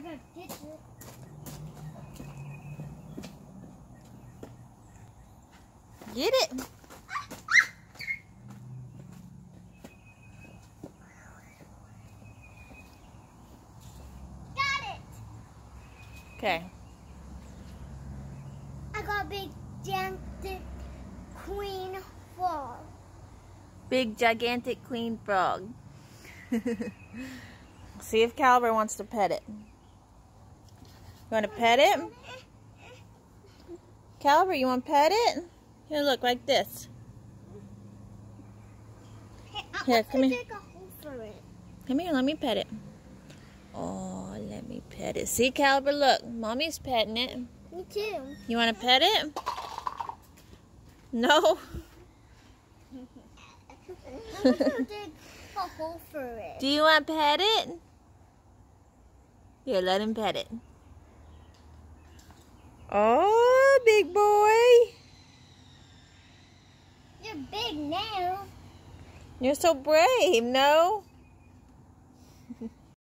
Get it. Got it. Okay. I got a big gigantic queen frog. Big gigantic queen frog. See if Caliber wants to pet it. You want to pet it? Caliber, you want to pet it? Here, look, like this. Here, come here. Come here, let me pet it. Oh, let me pet it. See, Caliber, look. Mommy's petting it. Me too. You want to pet it? No? I'm gonna dig a hole for it. Do you want to pet it? Here, let him pet it. Oh, big boy. You're big now. You're so brave, no?